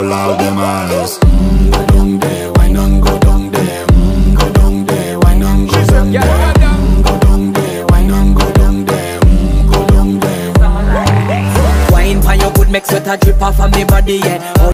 Loud them eyes. Go down there, why not go down there? Go down there, why not go down there? Go down there, why not go down there? Go down there. Wine for your good, make sweat a drip off of me body, yeah.